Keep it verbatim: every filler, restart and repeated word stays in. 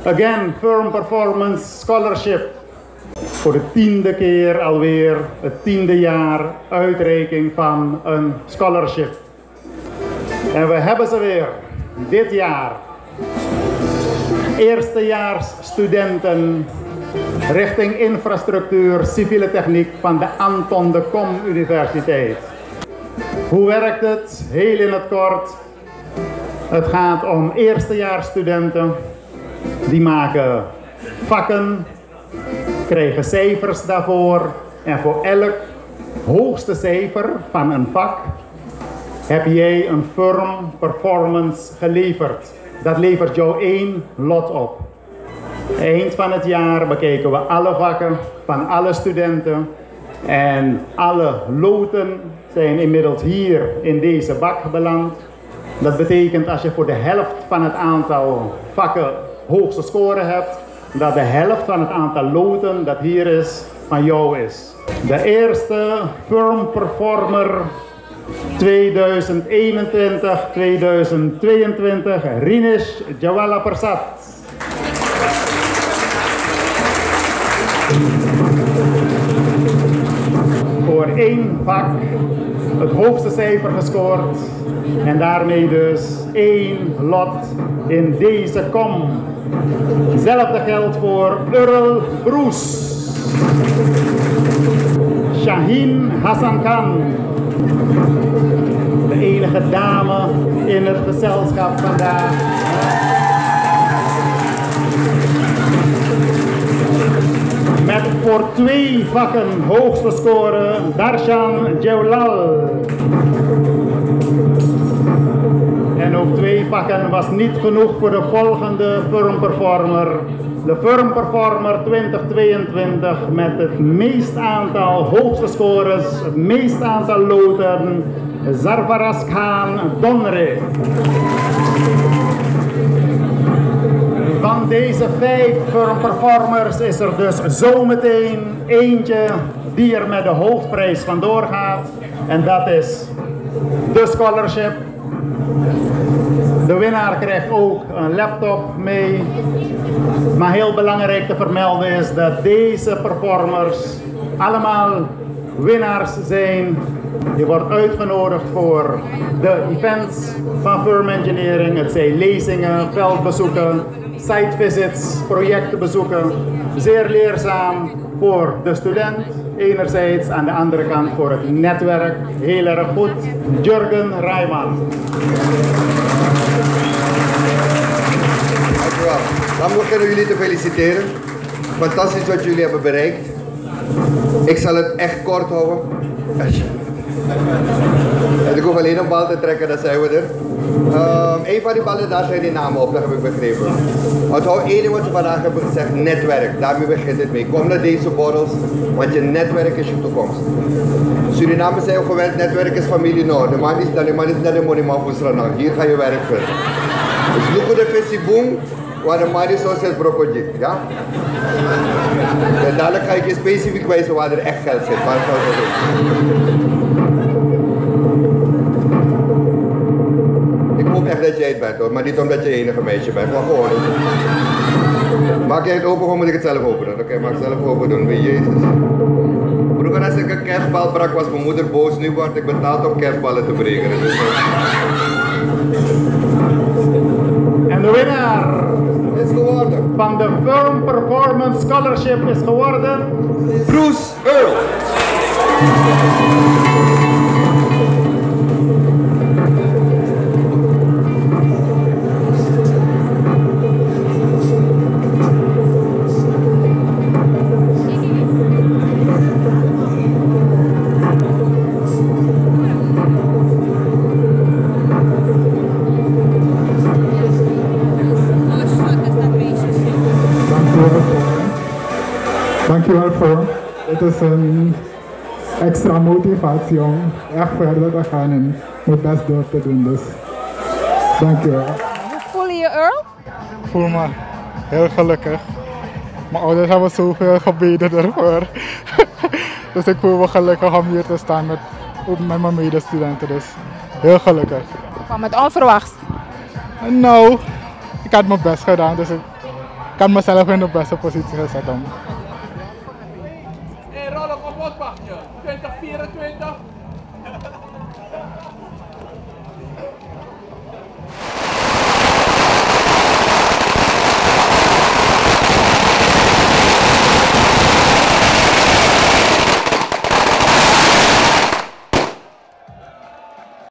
Again, Firm Performance Scholarship. Voor de tiende keer alweer, het tiende jaar uitreiking van een scholarship. En we hebben ze weer, dit jaar. Eerstejaars studenten richting infrastructuur civiele techniek van de Anton de Kom Universiteit. Hoe werkt het? Heel in het kort. Het gaat om eerstejaarsstudenten. Die maken vakken, krijgen cijfers daarvoor. En voor elk hoogste cijfer van een vak heb jij een firm performance geleverd. Dat levert jou één lot op. Eind van het jaar bekijken we alle vakken van alle studenten. En alle loten zijn inmiddels hier in deze bak beland. Dat betekent als je voor de helft van het aantal vakken hoogste score hebt, dat de helft van het aantal loten dat hier is, van jou is. De eerste Firm Performer tweeduizend eenentwintig tweeduizend tweeëntwintig, Rinish Jawala Persat. Voor één vak het hoogste cijfer gescoord en daarmee dus één lot in deze kom. Hetzelfde geldt voor Earl Broes, Shaheen Hassan Khan, de enige dame in het gezelschap vandaag. Met voor twee vakken hoogste score Darshan Jewlal. En ook twee vakken was niet genoeg voor de volgende Firm Performer. De Firm Performer twintig tweeëntwintig met het meest aantal hoogste scores, het meest aantal loten, Zarfaraz Khan Donre. Van deze vijf Firm Performers is er dus zometeen eentje die er met de hoofdprijs vandoor gaat. En dat is de scholarship. De winnaar krijgt ook een laptop mee. Maar heel belangrijk te vermelden is dat deze performers allemaal winnaars zijn. Je wordt uitgenodigd voor de events van Firm Engineering. Het zijn lezingen, veldbezoeken, site visits, projectenbezoeken. Zeer leerzaam voor de student enerzijds, aan de andere kant voor het netwerk. Heel erg goed. Jurgen Rijman. Dankjewel. Dan beginnen jullie te feliciteren. Fantastisch wat jullie hebben bereikt. Ik zal het echt kort houden. Ik hoef alleen een bal te trekken, dan zijn we er. Um, een van die ballen, daar zijn die namen op, dat heb ik begrepen. Onthoud één ding wat ze vandaag hebben gezegd, netwerk. Daarmee begint het mee. Kom naar deze borrels, want je netwerk is je toekomst. Surinamers zijn gewend, netwerk is familie Noord. De man is dan, de man is naar de monument voor Sranang. Hier ga je werken. Dus look at the festiboom, waar de man is zoals het broccoli, ja? En dadelijk ga ik je specifiek wijzen waar er echt geld zit. Waar geld zit. Ik hoop echt dat jij het bent hoor, maar niet omdat je enige meisje bent, maar gewoon. Maak jij het open, gewoon moet ik het zelf openen. Oké, okay, maak het zelf open doen, bij Jezus. Vroeger als ik een kerstbal brak was mijn moeder boos, nu word ik betaald om kerstballen te breken. Dus, en de winnaar is geworden van de Firm Performance Scholarship is geworden Bruce Earl. Dankjewel voor. Het is een extra motivatie om echt verder te gaan en mijn best door te doen. Dus dankjewel. Hoe voel je je, Earl? Ik voel me heel gelukkig. Mijn ouders hebben zoveel gebeden ervoor. Dus ik voel me gelukkig om hier te staan met, met mijn medestudenten. Dus heel gelukkig. Kwam het onverwachts? Nou, ik had mijn best gedaan, dus ik kan mezelf in de beste positie gezet om. Hey, rol op op twintig vierentwintig.